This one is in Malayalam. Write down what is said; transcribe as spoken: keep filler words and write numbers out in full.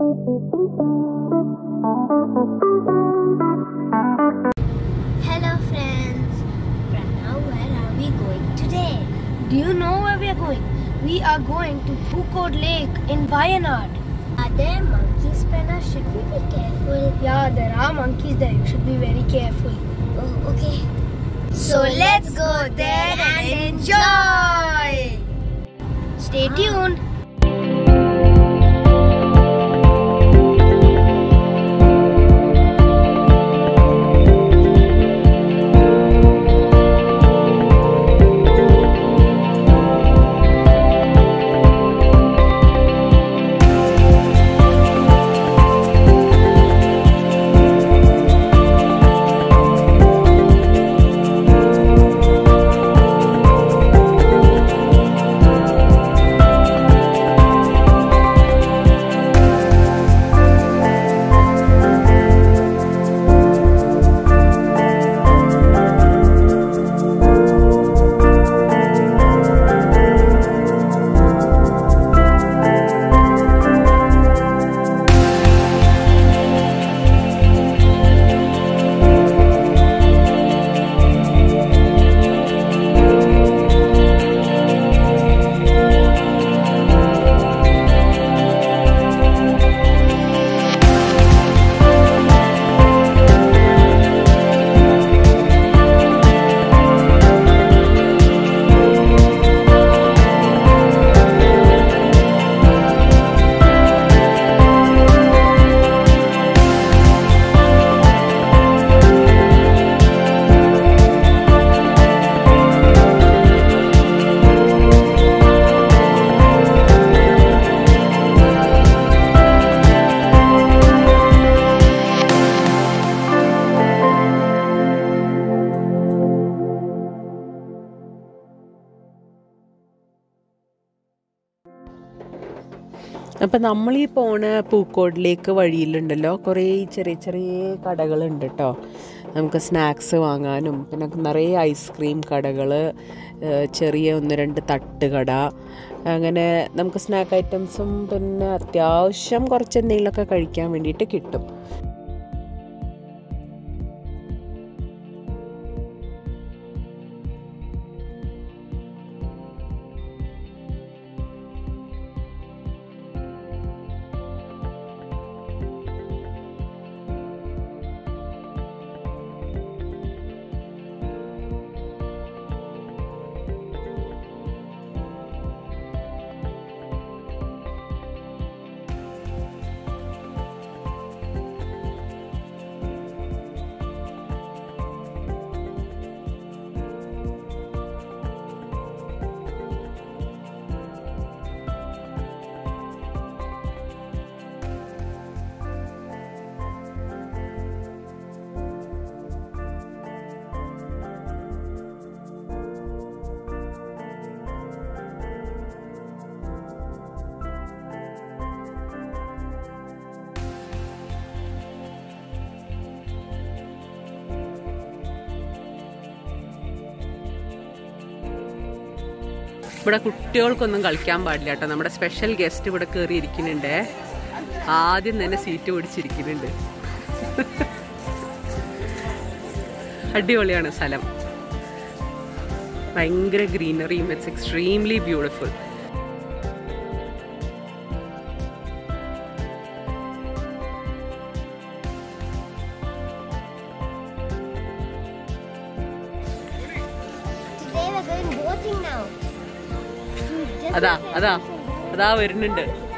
Hello friends, Pranav, where are we going today? Do you know where we are going? We are going to Pukod Lake in Wayanad. Are there monkeys, Pranav? Should we be careful? Yeah, there are monkeys there. You should be very careful. Oh, okay. So let's go there and enjoy! Stay tuned. അപ്പം നമ്മളീ പോണ പൂക്കോടിലേക്ക് വഴിയിലുണ്ടല്ലോ കുറേ ചെറിയ ചെറിയ കടകളുണ്ട് കേട്ടോ. നമുക്ക് സ്നാക്സ് വാങ്ങാനും പിന്നെ നിറയെ ഐസ്ക്രീം കടകൾ, ചെറിയ ഒന്ന് രണ്ട് തട്ടുകട, അങ്ങനെ നമുക്ക് സ്നാക്ക് ഐറ്റംസും പിന്നെ അത്യാവശ്യം കുറച്ച് എന്തെങ്കിലുമൊക്കെ കഴിക്കാൻ വേണ്ടിയിട്ട് കിട്ടും. ഇവിടെ കുട്ടികൾക്കൊന്നും കളിക്കാൻ പാടില്ല കേട്ടോ. നമ്മുടെ സ്പെഷ്യൽ ഗസ്റ്റ് ഇവിടെ കയറി ഇരിക്കുന്നുണ്ട്. ആദ്യം തന്നെ സീറ്റ് പിടിച്ചിരിക്കുന്നുണ്ട്. അടിപൊളിയാണ് സ്ഥലം, ഭയങ്കര ഗ്രീനറിയും. It's extremely beautiful. അതാ അതാ അതാ വരുന്നുണ്ട്.